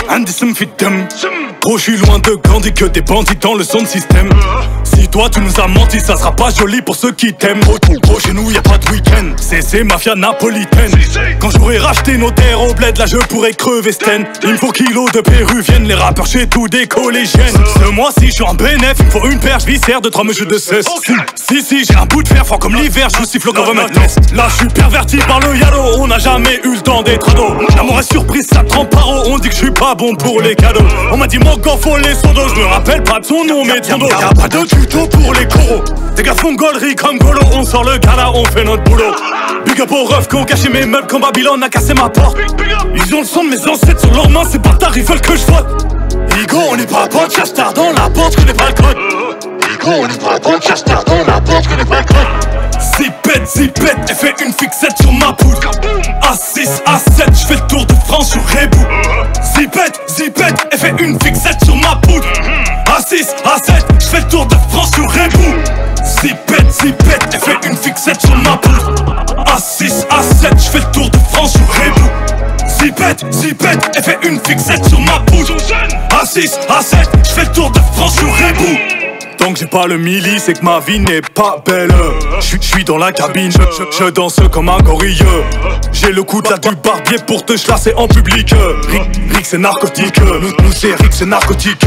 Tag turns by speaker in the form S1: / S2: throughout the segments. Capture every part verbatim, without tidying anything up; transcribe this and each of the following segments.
S1: عندي في الدم. Gros, je suis loin de Gandhi, que des bandits dans le son système. Si toi tu nous as menti, ça sera pas joli pour ceux qui t'aiment. Gros, gros, chez nous y'a pas de week-end, c'est c'est mafia napolitaine. Quand j'aurai racheté nos terres au bled, là je pourrais crever Sten. Il me faut kilos de péruviennes, les rappeurs chez tout des collégiennes. Ce mois-ci je suis en bénéf, il me faut une perche viscère de trois mesures de cesse. Si si j'ai un bout de fer fort comme l'hiver, je vous siffle comme un test. Là je suis perverti par le yalo, on n'a jamais eu le temps d'être ado. L'amour est surprise, ça trempe par haut, on dit que je suis pas bon pour les cadeaux. On m'a dit mon gars faut les sondos, je me rappelle pas de son nom mais de son dos. Y'a pas de tuto pour les coraux, tes gars font gaulerie comme Golo. On sort le gala, on fait notre boulot. Big up aux refs qui ont caché mes meubles quand Babylone a cassé ma porte. Ils ont le sang de mes ancêtres sur leurs mains, ces bâtards ils veulent que je vote. Igo on est pas potes, cherche tard dans la porte, je connais pas le code. Igo on est pas potes, cherche tard dans la porte, je connais pas le code. Zipette, zipette, elle fait une fixette sur ma poudre. A six, A sept, je fais le tour de France sur Rebou. Zipette, zipette, elle fait une fixette sur ma poudre. A six, A sept, je fais le tour de France sur Rebou. Zipette, zipette, elle fait une fixette sur ma poudre. A six, A sept, je fais le tour de France sur Rebou. Zipette, zipette, elle fait une fixette sur ma poudre. A six, A sept, je fais le tour de France sur Rebou. Tant que j'ai pas le milli, c'est que ma vie n'est pas belle. Je suis dans la cabine, je, je danse comme un gorille. J'ai le coup de la du barbier pour te chlasser en public. Rick, Rick c'est narcotique, nous, nous c'est Rick c'est narcotique.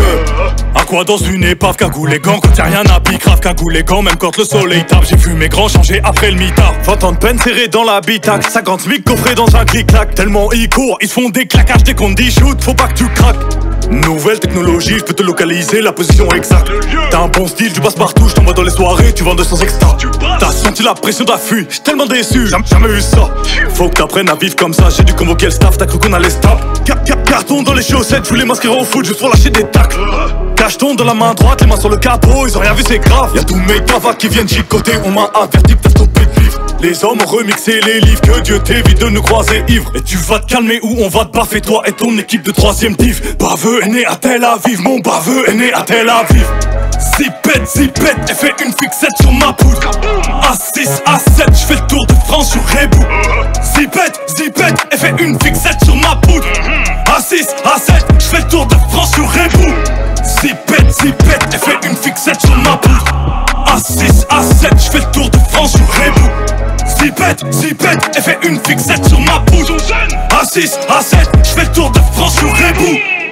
S1: À quoi dans une épave, cagoule les gants, quand y'a rien à pique, grave cagoule les gants, même quand le soleil tape. J'ai vu mes grands changer après le mitard. vingt ans de peine serré dans la bitac, cinquante mille coffrés dans un clic-clac. Tellement ils courent, ils se font des claquages dès qu'on dit shoot, faut pas que tu craques. Nouvelle technologie, je peux te localiser la position exacte. T'as un bon style, tu passes partout, je t'envoie dans les soirées, tu vends deux cents extra. T'as senti la pression d'affût, j'suis tellement déçu, jamais, jamais eu ça. Faut que t'apprennes à vivre comme ça, j'ai dû convoquer le staff, t'as cru qu'on allait stop. Carton dans les chaussettes, je voulais m'inscrire au foot juste pour lâcher des tacles. Cacheton dans la main droite, les mains sur le capot, ils ont rien vu c'est grave. Y'a tous mes cavacs qui viennent chicoter, on m'a averti que t'as stoppé de vivre. Les hommes ont remixé les livres, que Dieu t'évite de nous croiser ivres. Et tu vas te calmer ou on va te baffer toi et ton équipe de troisième div. Baveux est né à Tel Aviv, mon baveux est né à Tel Aviv. Zipette, zipette, elle fait une fixette sur ma poudre. A six, A sept, je fais le tour de France sur Rebou. Zipette, zipette, elle fait une fixette sur ma poudre. A six, A sept, je fais le tour de France sur Rebou. Zipette, zipette, elle fait une fixette sur ma poudre. A six, A sept, je fais le tour de France sur Rebou. Zipette, zipette, elle fait une fixette sur ma poudre. A six, A sept, je fais le tour de France sur Rebou.